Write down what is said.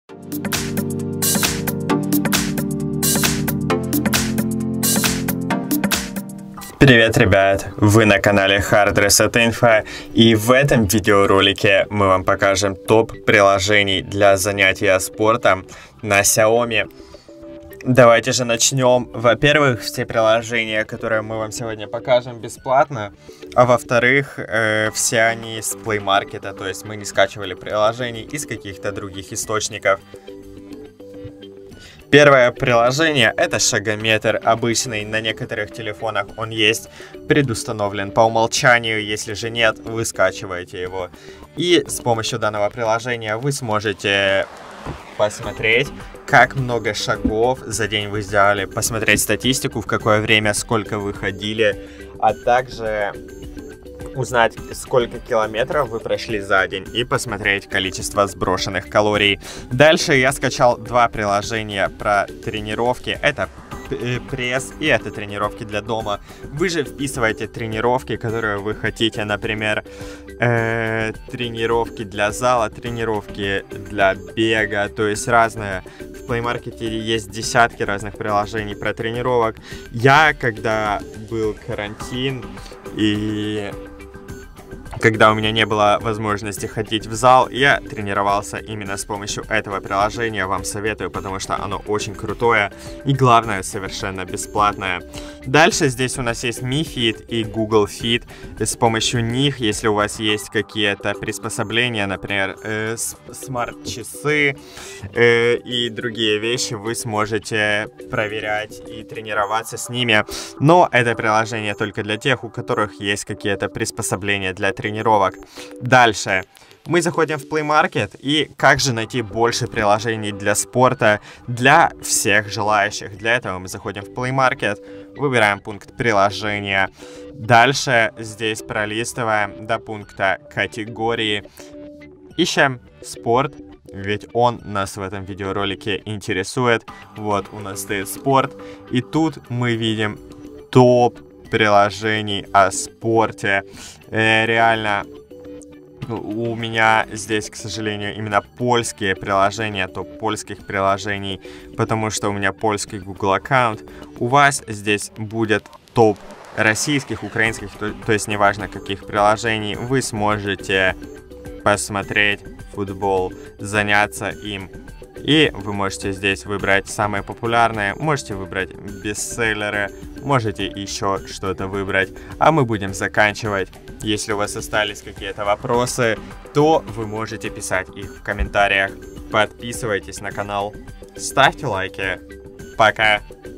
Привет, ребят! Вы на канале Hard Reset Info, и в этом видеоролике мы вам покажем топ приложений для занятия спортом на Xiaomi. Давайте же начнем. Во-первых, все приложения, которые мы вам сегодня покажем, бесплатно, а во-вторых, все они с Play Market, то есть мы не скачивали приложений из каких-то других источников. Первое приложение — это шагометр обычный, на некоторых телефонах он есть, предустановлен по умолчанию, если же нет, вы скачиваете его. И с помощью данного приложения вы сможете посмотреть, как много шагов за день вы сделали, посмотреть статистику, в какое время, сколько вы ходили, а также узнать, сколько километров вы прошли за день и посмотреть количество сброшенных калорий. Дальше я скачал два приложения про тренировки. Это пресс и это тренировки для дома. Вы же вписываете тренировки, которые вы хотите, например, тренировки для зала, тренировки для бега, то есть разные. В Play Market есть десятки разных приложений про тренировок. Я, когда был карантин и когда у меня не было возможности ходить в зал, я тренировался именно с помощью этого приложения. Вам советую, потому что оно очень крутое и, главное, совершенно бесплатное. Дальше здесь у нас есть Mi Fit и Google Fit. С помощью них, если у вас есть какие-то приспособления, например, смарт-часы и другие вещи, вы сможете проверять и тренироваться с ними. Но это приложение только для тех, у которых есть какие-то приспособления для тренировок. Дальше мы заходим в Play Market, и как же найти больше приложений для спорта для всех желающих. Для этого мы заходим в Play Market, выбираем пункт приложения. Дальше здесь пролистываем до пункта категории. Ищем спорт, ведь он нас в этом видеоролике интересует. Вот у нас стоит спорт, и тут мы видим топ приложений о спорте. Реально, у меня здесь, к сожалению, именно польские приложения, топ польских приложений, потому что у меня польский Google аккаунт. У вас здесь будет топ российских, украинских, то есть неважно каких приложений, вы сможете посмотреть футбол, заняться им. И вы можете здесь выбрать самые популярные, можете выбрать бестселлеры, можете еще что-то выбрать. А мы будем заканчивать. Если у вас остались какие-то вопросы, то вы можете писать их в комментариях. Подписывайтесь на канал, ставьте лайки. Пока!